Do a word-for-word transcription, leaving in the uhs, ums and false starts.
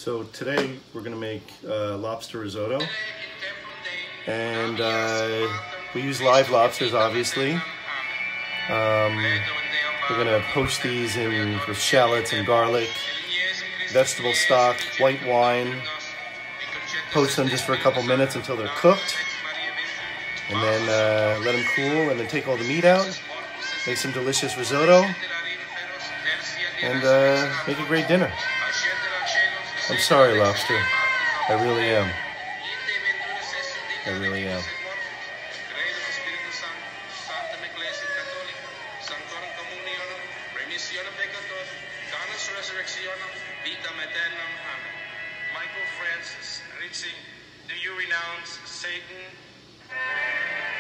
So today we're gonna make uh, lobster risotto, and uh, we use live lobsters, obviously. Um, we're gonna poach these in with shallots and garlic, vegetable stock, white wine. Poach them just for a couple minutes until they're cooked, and then uh, let them cool, and then take all the meat out. Make some delicious risotto, and uh, make a great dinner. I'm sorry, lobster. I really am. I really am. Michael Francis, reaching, do you renounce Satan?